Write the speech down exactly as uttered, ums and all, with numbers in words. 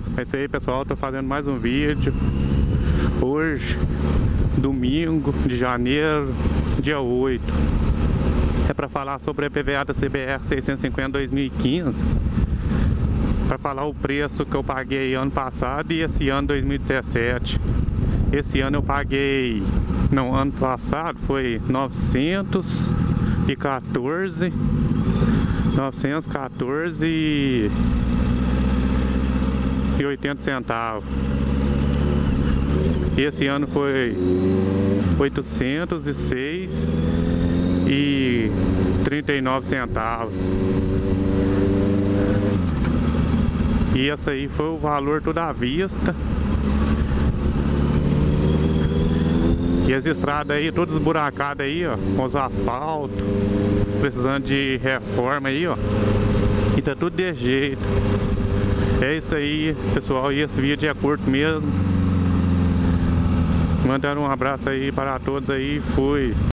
É isso aí, pessoal, tô fazendo mais um vídeo. Hoje, domingo de janeiro, dia oito. É para falar sobre a P V A da C B R seiscentos e cinquenta dois mil e quinze. Para falar o preço que eu paguei ano passado e esse ano dois mil e dezessete. Esse ano eu paguei, não, ano passado foi novecentos e quatorze, novecentos e quatorze e oitenta centavos. Esse ano foi oitocentos e seis e trinta e nove centavos. E essa aí foi o valor tudo à vista. E as estradas aí, todas esburacadas aí, ó, com os asfaltos, precisando de reforma aí, ó. E tá tudo de jeito. É isso aí, pessoal, e esse vídeo é curto mesmo. Mandando um abraço aí para todos aí, fui.